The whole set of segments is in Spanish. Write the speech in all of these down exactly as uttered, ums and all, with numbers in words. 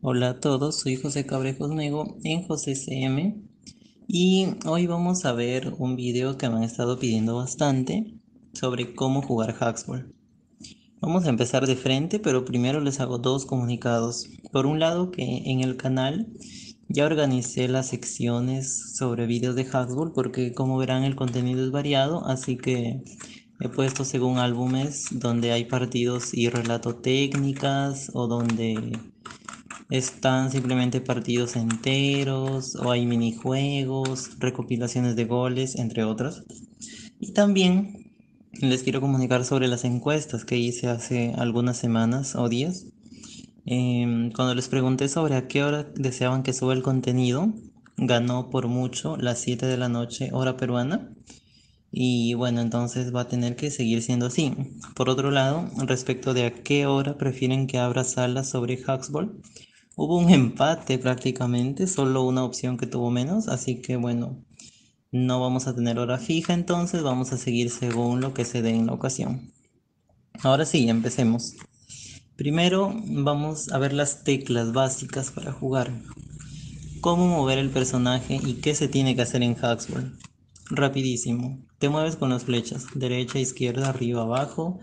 Hola a todos, soy José Cabrejos Nego en José C M y hoy vamos a ver un video que me han estado pidiendo bastante sobre cómo jugar Hacksball. Vamos a empezar de frente, pero primero les hago dos comunicados. Por un lado, que en el canal ya organicé las secciones sobre videos de Hacksball porque como verán el contenido es variado, así que he puesto según álbumes donde hay partidos y relato técnicas o donde están simplemente partidos enteros o hay minijuegos, recopilaciones de goles, entre otros. Y también les quiero comunicar sobre las encuestas que hice hace algunas semanas o días. Em, cuando les pregunté sobre a qué hora deseaban que suba el contenido, ganó por mucho las siete de la noche hora peruana. Y bueno, entonces va a tener que seguir siendo así. Por otro lado, respecto de a qué hora prefieren que abra salas sobre Hacksball, hubo un empate prácticamente, solo una opción que tuvo menos, así que bueno, no vamos a tener hora fija, entonces vamos a seguir según lo que se dé en la ocasión. Ahora sí, empecemos. Primero vamos a ver las teclas básicas para jugar. Cómo mover el personaje y qué se tiene que hacer en Hacksball. Rapidísimo. Te mueves con las flechas, derecha, izquierda, arriba, abajo,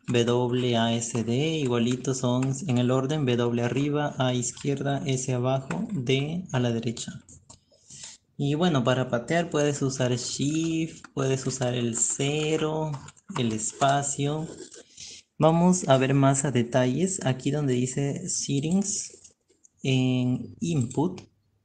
W, A, S, D, igualitos son en el orden, W arriba, A izquierda, S abajo, D a la derecha. Y bueno, para patear puedes usar Shift, puedes usar el cero, el espacio. Vamos a ver más a detalles aquí donde dice Settings en Input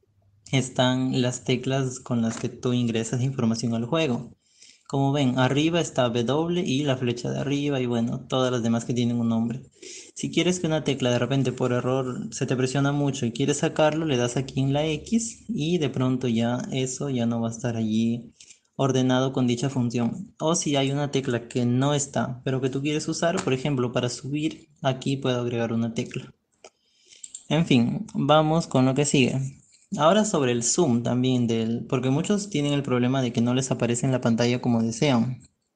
están las teclas con las que tú ingresas información al juego. Como ven, arriba está W y la flecha de arriba y bueno, todas las demás que tienen un nombre. Si quieres que una tecla de repente por error se te presiona mucho y quieres sacarlo, le das aquí en la X y de pronto ya eso ya no va a estar allí ordenado con dicha función. O si hay una tecla que no está, pero que tú quieres usar, por ejemplo, para subir, aquí puedo agregar una tecla. En fin, vamos con lo que sigue. Ahora sobre el zoom también del, porque muchos tienen el problema de que no les aparece en la pantalla como desean.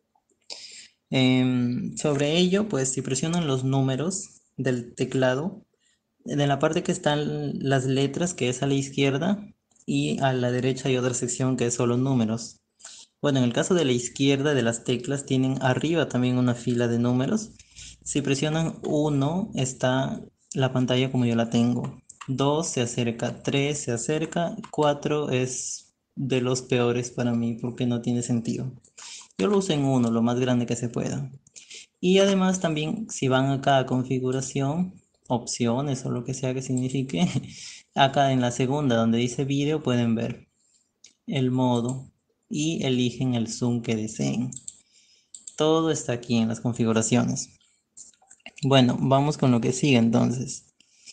Em, sobre ello, pues si presionan los números del teclado, en la parte que están las letras, que es a la izquierda, y a la derecha hay otra sección que es solo números. Bueno, en el caso de la izquierda de las teclas tienen arriba también una fila de números. Si presionan uno está la pantalla como yo la tengo. Dos se acerca, tres se acerca, cuatro es de los peores para mí porque no tiene sentido. Yo lo uso en uno, lo más grande que se pueda. Y además también si van acá a configuración, opciones o lo que sea que signifique, acá en la segunda donde dice vídeo pueden ver el modo y eligen el zoom que deseen. Todo está aquí en las configuraciones. Bueno, vamos con lo que sigue entonces.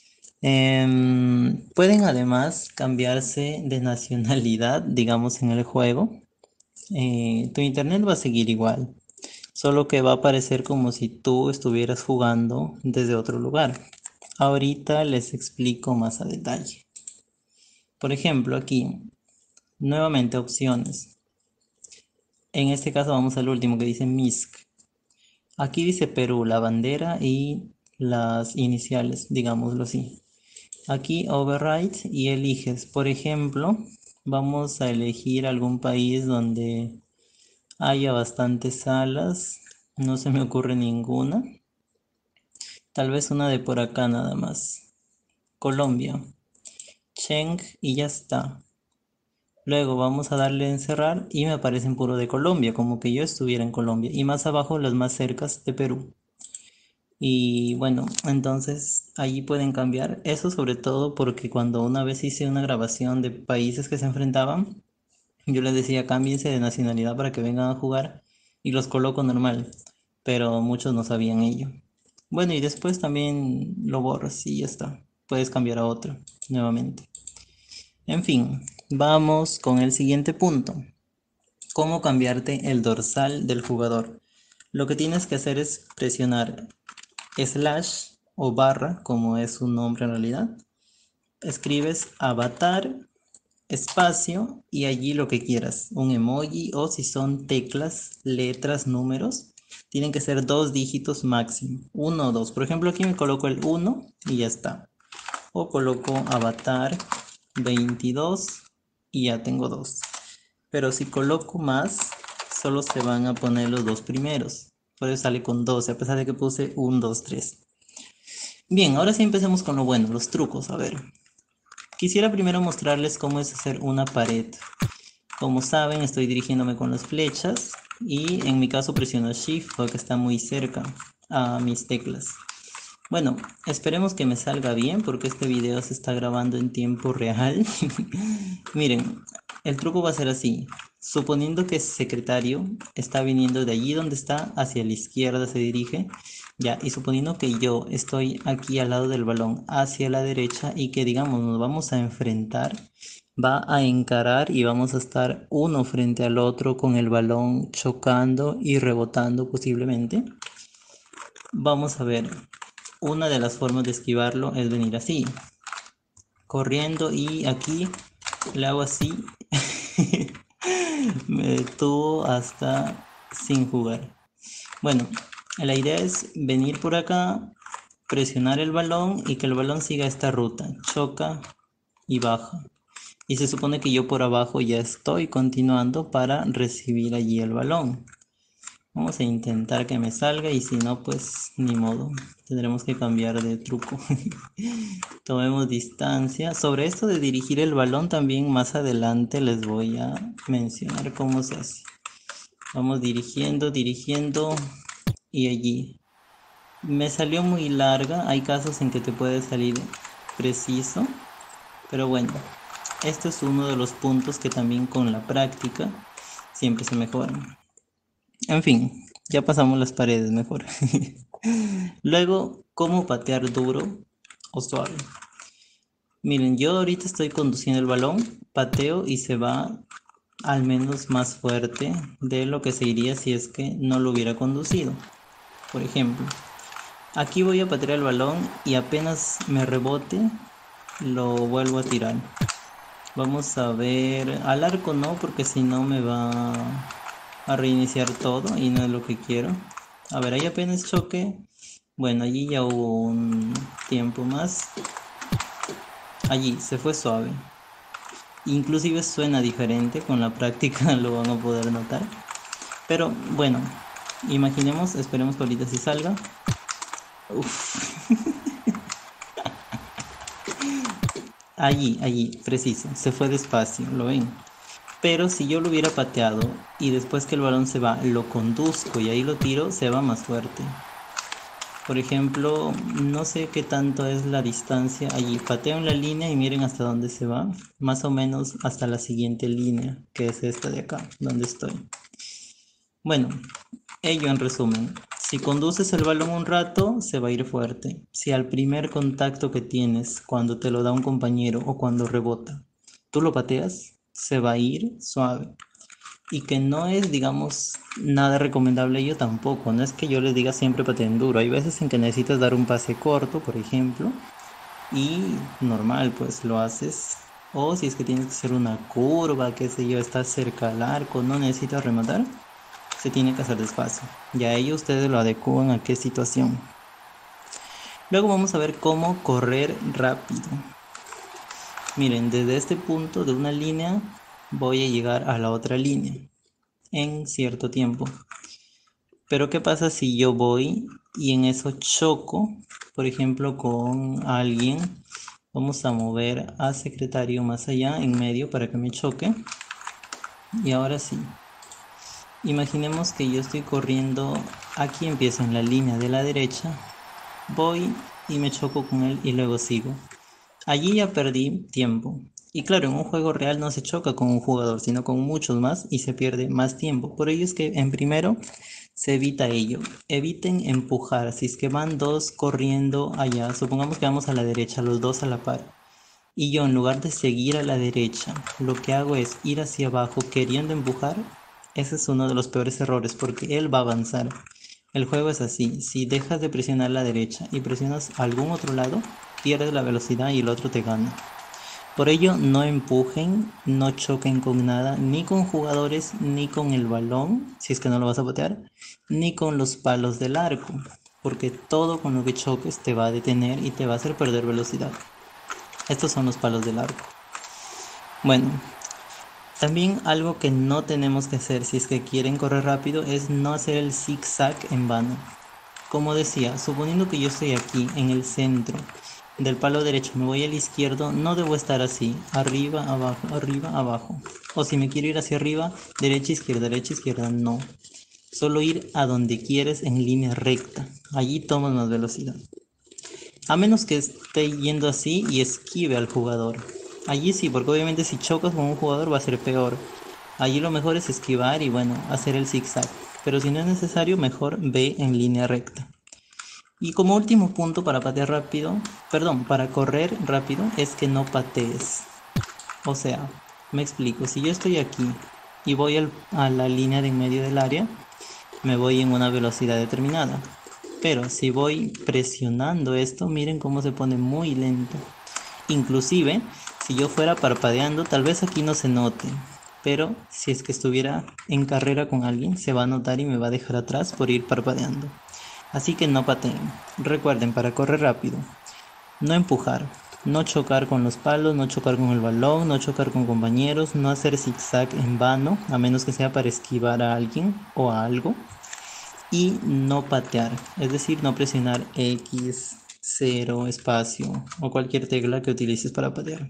Em, pueden además cambiarse de nacionalidad, digamos, en el juego. Eh, tu internet va a seguir igual, solo que va a aparecer como si tú estuvieras jugando desde otro lugar. Ahorita les explico más a detalle. Por ejemplo, aquí, nuevamente opciones. En este caso vamos al último que dice M I S C. Aquí dice Perú, la bandera y las iniciales, digámoslo así. Aquí override y eliges, por ejemplo, vamos a elegir algún país donde haya bastantes salas. No se me ocurre ninguna. Tal vez una de por acá nada más. Colombia. Cheng y ya está. Luego vamos a darle en cerrar y me aparecen puro de Colombia, como que yo estuviera en Colombia. Y más abajo las más cercas de Perú. Y bueno, entonces allí pueden cambiar eso sobre todo porque cuando una vez hice una grabación de países que se enfrentaban, yo les decía cámbiense de nacionalidad para que vengan a jugar y los coloco normal, pero muchos no sabían ello. Bueno, y después también lo borras y ya está. Puedes cambiar a otro nuevamente. En fin, vamos con el siguiente punto. ¿Cómo cambiarte el dorsal del jugador? Lo que tienes que hacer es presionar slash o barra, como es su nombre en realidad. Escribes avatar, espacio y allí lo que quieras. Un emoji o si son teclas, letras, números. Tienen que ser dos dígitos máximo. Uno o dos. Por ejemplo, aquí me coloco el uno y ya está. O coloco avatar veintidós y ya tengo dos. Pero si coloco más, solo se van a poner los dos primeros. Por eso sale con doce, a pesar de que puse uno, dos, tres. Bien, ahora sí empecemos con lo bueno, los trucos. A ver, quisiera primero mostrarles cómo es hacer una pared. Como saben, estoy dirigiéndome con las flechas y en mi caso presiono Shift porque está muy cerca a mis teclas. Bueno, esperemos que me salga bien porque este video se está grabando en tiempo real. Miren, el truco va a ser así. Suponiendo que ese secretario está viniendo de allí donde está, hacia la izquierda se dirige. Ya, y suponiendo que yo estoy aquí al lado del balón, hacia la derecha, y que digamos nos vamos a enfrentar, va a encarar y vamos a estar uno frente al otro con el balón chocando y rebotando posiblemente. Vamos a ver, una de las formas de esquivarlo es venir así, corriendo, y aquí le hago así. Me detuvo hasta sin jugar. Bueno, la idea es venir por acá, presionar el balón y que el balón siga esta ruta, choca y baja. Y se supone que yo por abajo ya estoy continuando para recibir allí el balón. Vamos a intentar que me salga y si no, pues ni modo. Tendremos que cambiar de truco. Tomemos distancia. Sobre esto de dirigir el balón también más adelante les voy a mencionar cómo se hace. Vamos dirigiendo, dirigiendo y allí. Me salió muy larga. Hay casos en que te puede salir preciso. Pero bueno, este es uno de los puntos que también con la práctica siempre se mejoran. En fin, ya pasamos las paredes mejor. Luego, ¿cómo patear duro o suave? Miren, yo ahorita estoy conduciendo el balón, pateo y se va al menos más fuerte de lo que se iría si es que no lo hubiera conducido. Por ejemplo, aquí voy a patear el balón y apenas me rebote, lo vuelvo a tirar. Vamos a ver, al arco no, porque si no me va a reiniciar todo y no es lo que quiero. A ver, ahí apenas choque. Bueno, allí ya hubo un tiempo más. Allí se fue suave. Inclusive suena diferente, con la práctica lo van a poder notar. Pero bueno, imaginemos, esperemos que ahorita sí salga. Uf. Allí, allí, preciso, se fue despacio, ¿lo ven? Pero si yo lo hubiera pateado y después que el balón se va, lo conduzco y ahí lo tiro, se va más fuerte. Por ejemplo, no sé qué tanto es la distancia. Allí pateo en la línea y miren hasta dónde se va. Más o menos hasta la siguiente línea, que es esta de acá, donde estoy. Bueno, ello en resumen. Si conduces el balón un rato, se va a ir fuerte. Si al primer contacto que tienes, cuando te lo da un compañero o cuando rebota, tú lo pateas, se va a ir suave. Y que no es, digamos, nada recomendable yo tampoco. No es que yo les diga siempre pateen duro. Hay veces en que necesitas dar un pase corto, por ejemplo, y normal, pues lo haces. O si es que tienes que hacer una curva, qué sé yo, estás cerca al arco, no necesitas rematar, se tiene que hacer despacio. Y a ello ustedes lo adecúan a qué situación. Luego vamos a ver cómo correr rápido. Miren, desde este punto de una línea voy a llegar a la otra línea en cierto tiempo. Pero ¿qué pasa si yo voy y en eso choco, por ejemplo, con alguien? Vamos a mover a secretario más allá, en medio, para que me choque. Y ahora sí. Imaginemos que yo estoy corriendo, aquí empiezo en la línea de la derecha, voy y me choco con él y luego sigo. Allí ya perdí tiempo. Y claro, en un juego real no se choca con un jugador, sino con muchos más y se pierde más tiempo. Por ello es que en primero se evita ello. Eviten empujar. Si es que van dos corriendo allá, supongamos que vamos a la derecha, los dos a la par. Y yo en lugar de seguir a la derecha, lo que hago es ir hacia abajo queriendo empujar. Ese es uno de los peores errores porque él va a avanzar. El juego es así, si dejas de presionar la derecha y presionas algún otro lado, pierdes la velocidad y el otro te gana. Por ello, no empujen, no choquen con nada, ni con jugadores, ni con el balón, si es que no lo vas a patear, ni con los palos del arco, porque todo con lo que choques te va a detener y te va a hacer perder velocidad. Estos son los palos del arco. Bueno, también algo que no tenemos que hacer si es que quieren correr rápido es no hacer el zigzag en vano. Como decía, suponiendo que yo estoy aquí en el centro del palo derecho, me voy al izquierdo, no debo estar así, arriba, abajo, arriba, abajo. O si me quiero ir hacia arriba, derecha, izquierda, derecha, izquierda, no. Solo ir a donde quieres en línea recta. Allí tomas más velocidad. A menos que esté yendo así y esquive al jugador. Allí sí, porque obviamente si chocas con un jugador va a ser peor. Allí lo mejor es esquivar y bueno, hacer el zigzag. Pero si no es necesario, mejor ve en línea recta. Y como último punto para patear rápido, perdón, para correr rápido, es que no patees. O sea, me explico, si yo estoy aquí y voy al, a la línea de en medio del área, me voy en una velocidad determinada. Pero si voy presionando esto, miren cómo se pone muy lento. Inclusive, si yo fuera parpadeando, tal vez aquí no se note. Pero si es que estuviera en carrera con alguien, se va a notar y me va a dejar atrás por ir parpadeando. Así que no pateen. Recuerden, para correr rápido, no empujar, no chocar con los palos, no chocar con el balón, no chocar con compañeros, no hacer zigzag en vano, a menos que sea para esquivar a alguien o a algo. Y no patear, es decir, no presionar X, cero, espacio o cualquier tecla que utilices para patear.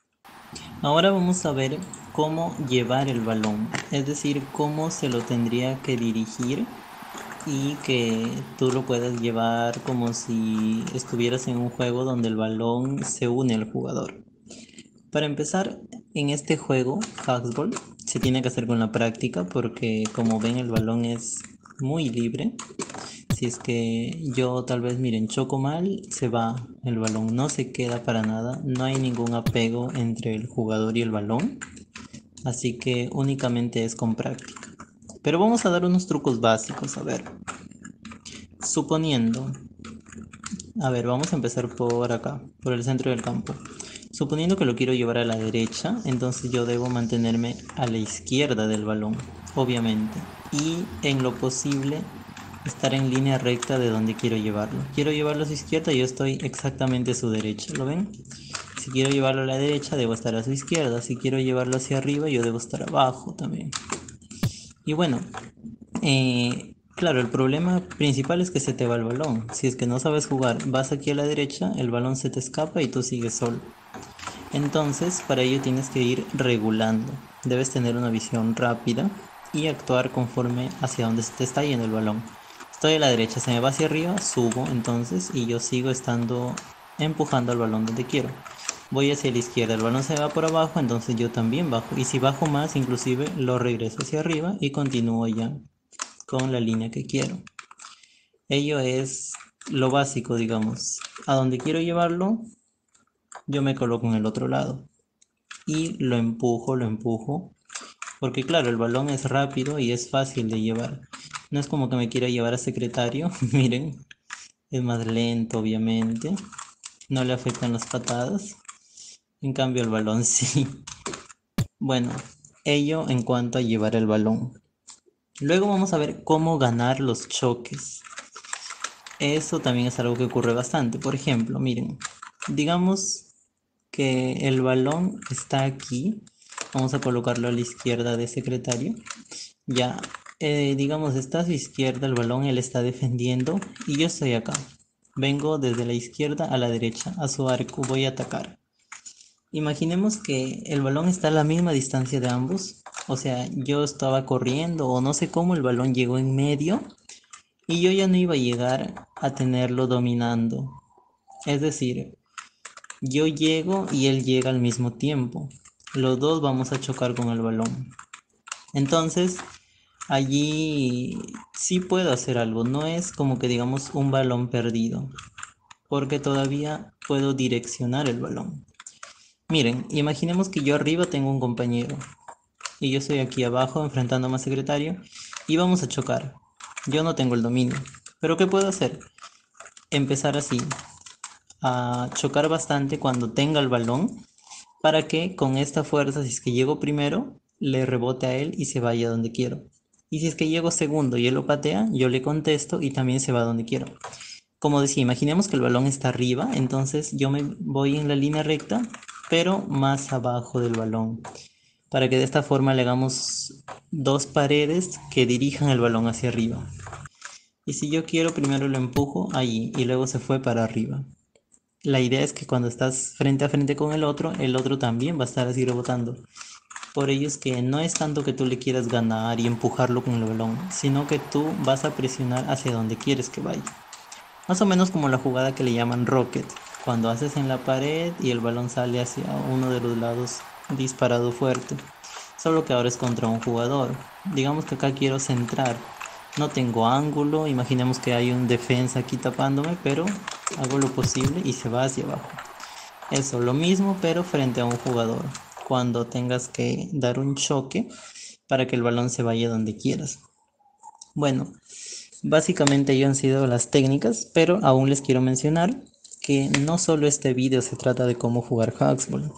Ahora vamos a ver cómo llevar el balón, es decir, cómo se lo tendría que dirigir y que tú lo puedas llevar como si estuvieras en un juego donde el balón se une al jugador. Para empezar, en este juego, Hacksball, se tiene que hacer con la práctica porque como ven el balón es muy libre. Si es que yo tal vez, miren, choco mal, se va el balón, no se queda para nada, no hay ningún apego entre el jugador y el balón, así que únicamente es con práctica. Pero vamos a dar unos trucos básicos, a ver. Suponiendo, a ver, vamos a empezar por acá, por el centro del campo. Suponiendo que lo quiero llevar a la derecha, entonces yo debo mantenerme a la izquierda del balón, obviamente. Y en lo posible estar en línea recta de donde quiero llevarlo. Quiero llevarlo a su izquierda, yo estoy exactamente a su derecha, ¿lo ven? Si quiero llevarlo a la derecha, debo estar a su izquierda. Si quiero llevarlo hacia arriba, yo debo estar abajo también. Y bueno, eh, claro, el problema principal es que se te va el balón. Si es que no sabes jugar, vas aquí a la derecha, el balón se te escapa y tú sigues solo. Entonces, para ello tienes que ir regulando. Debes tener una visión rápida y actuar conforme hacia donde se te está yendo el balón. Estoy a la derecha, se me va hacia arriba, subo entonces y yo sigo estando empujando al balón donde quiero. Voy hacia la izquierda, el balón se va por abajo, entonces yo también bajo. Y si bajo más, inclusive lo regreso hacia arriba y continúo ya con la línea que quiero. Ello es lo básico, digamos. A donde quiero llevarlo, yo me coloco en el otro lado y lo empujo, lo empujo. Porque claro, el balón es rápido y es fácil de llevar. No es como que me quiera llevar a secretario, miren, es más lento obviamente. No le afectan las patadas. En cambio el balón sí. Bueno, ello en cuanto a llevar el balón. Luego vamos a ver cómo ganar los choques. Eso también es algo que ocurre bastante. Por ejemplo, miren, digamos que el balón está aquí. Vamos a colocarlo a la izquierda de secretario. Ya, eh, digamos, está a su izquierda el balón, él está defendiendo y yo estoy acá. Vengo desde la izquierda a la derecha, a su arco, voy a atacar. Imaginemos que el balón está a la misma distancia de ambos. O sea, yo estaba corriendo o no sé cómo el balón llegó en medio y yo ya no iba a llegar a tenerlo dominando. Es decir, yo llego y él llega al mismo tiempo. Los dos vamos a chocar con el balón. Entonces, allí sí puedo hacer algo. No es como que digamos un balón perdido, porque todavía puedo direccionar el balón. Miren, imaginemos que yo arriba tengo un compañero y yo estoy aquí abajo enfrentándome a secretario y vamos a chocar. Yo no tengo el dominio, pero ¿qué puedo hacer? Empezar así, a chocar bastante cuando tenga el balón para que con esta fuerza, si es que llego primero, le rebote a él y se vaya donde quiero. Y si es que llego segundo y él lo patea, yo le contesto y también se va donde quiero. Como decía, imaginemos que el balón está arriba, entonces yo me voy en la línea recta, pero más abajo del balón, para que de esta forma le hagamos dos paredes que dirijan el balón hacia arriba. Y si yo quiero, primero lo empujo allí y luego se fue para arriba. La idea es que cuando estás frente a frente con el otro, el otro también va a estar así rebotando. Por ello es que no es tanto que tú le quieras ganar y empujarlo con el balón, sino que tú vas a presionar hacia donde quieres que vaya. Más o menos como la jugada que le llaman Rocket, cuando haces en la pared y el balón sale hacia uno de los lados disparado fuerte. Solo que ahora es contra un jugador. Digamos que acá quiero centrar. No tengo ángulo, imaginemos que hay un defensa aquí tapándome, pero hago lo posible y se va hacia abajo. Eso, lo mismo, pero frente a un jugador. Cuando tengas que dar un choque para que el balón se vaya donde quieras. Bueno, básicamente ello han sido las técnicas, pero aún les quiero mencionar que no solo este video se trata de cómo jugar Hacksball.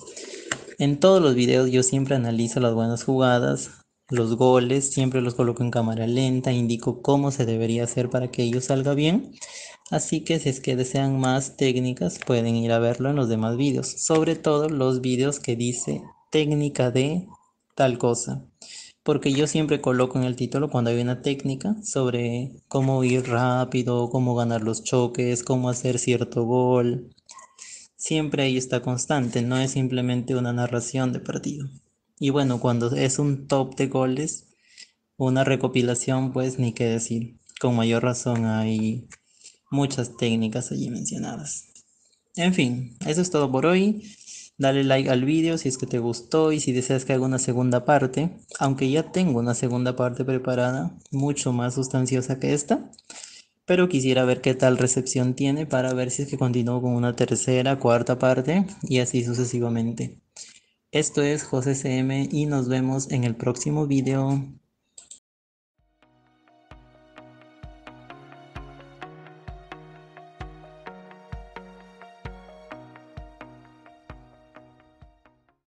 En todos los videos yo siempre analizo las buenas jugadas, los goles, siempre los coloco en cámara lenta, indico cómo se debería hacer para que ello salga bien. Así que si es que desean más técnicas pueden ir a verlo en los demás videos, sobre todo los videos que dice técnica de tal cosa. Porque yo siempre coloco en el título cuando hay una técnica sobre cómo ir rápido, cómo ganar los choques, cómo hacer cierto gol. Siempre ahí está constante, no es simplemente una narración de partido. Y bueno, cuando es un top de goles, una recopilación, pues ni qué decir. Con mayor razón hay muchas técnicas allí mencionadas. En fin, eso es todo por hoy. Dale like al vídeo si es que te gustó y si deseas que haga una segunda parte, aunque ya tengo una segunda parte preparada, mucho más sustanciosa que esta, pero quisiera ver qué tal recepción tiene para ver si es que continúo con una tercera, cuarta parte y así sucesivamente. Esto es José C M y nos vemos en el próximo vídeo.